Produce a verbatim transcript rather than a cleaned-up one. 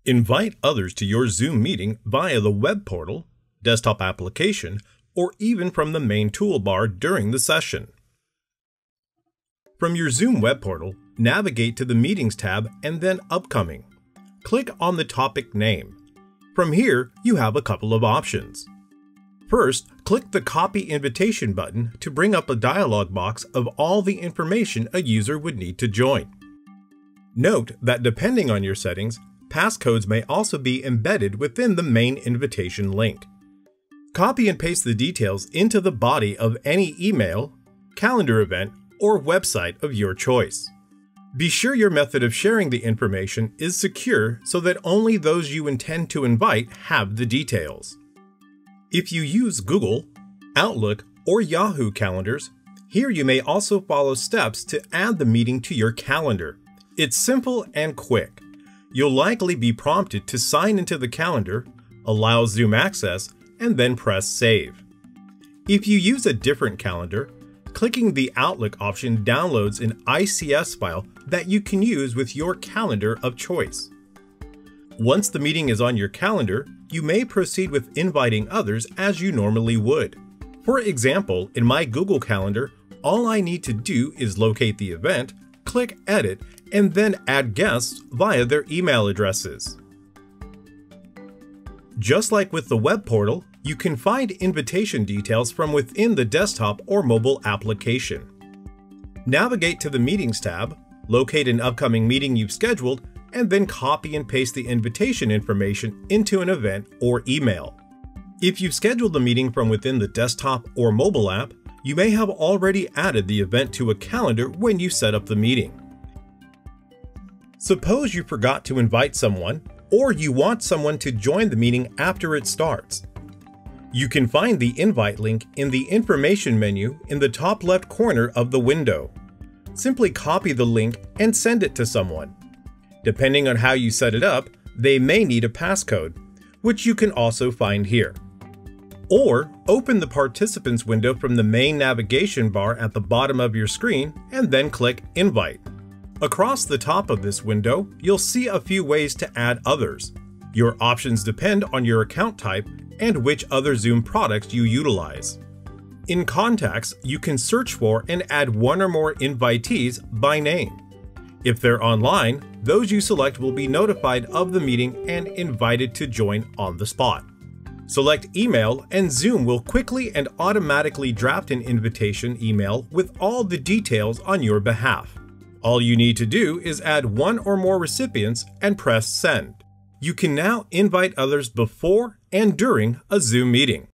Invite others to your Zoom meeting via the web portal, desktop application, or even from the main toolbar during the session. From your Zoom web portal, navigate to the Meetings tab and then Upcoming. Click on the topic name. From here, you have a couple of options. First, click the Copy Invitation button to bring up a dialog box of all the information a user would need to join. Note that depending on your settings, passcodes may also be embedded within the main invitation link. Copy and paste the details into the body of any email, calendar event, or website of your choice. Be sure your method of sharing the information is secure so that only those you intend to invite have the details. If you use Google, Outlook, or Yahoo calendars, here you may also follow steps to add the meeting to your calendar. It's simple and quick. You'll likely be prompted to sign into the calendar, allow Zoom access, and then press Save. If you use a different calendar, clicking the Outlook option downloads an I C S file that you can use with your calendar of choice. Once the meeting is on your calendar, you may proceed with inviting others as you normally would. For example, in my Google Calendar, all I need to do is locate the event, click Edit, and then add guests via their email addresses. Just like with the web portal, you can find invitation details from within the desktop or mobile application. Navigate to the Meetings tab, locate an upcoming meeting you've scheduled, and then copy and paste the invitation information into an event or email. If you've scheduled the meeting from within the desktop or mobile app, you may have already added the event to a calendar when you set up the meeting. Suppose you forgot to invite someone, or you want someone to join the meeting after it starts. You can find the invite link in the information menu in the top left corner of the window. Simply copy the link and send it to someone. Depending on how you set it up, they may need a passcode, which you can also find here. Or open the Participants window from the main navigation bar at the bottom of your screen and then click Invite. Across the top of this window, you'll see a few ways to add others. Your options depend on your account type and which other Zoom products you utilize. In Contacts, you can search for and add one or more invitees by name. If they're online, those you select will be notified of the meeting and invited to join on the spot. Select Email and Zoom will quickly and automatically draft an invitation email with all the details on your behalf. All you need to do is add one or more recipients and press Send. You can now invite others before and during a Zoom meeting.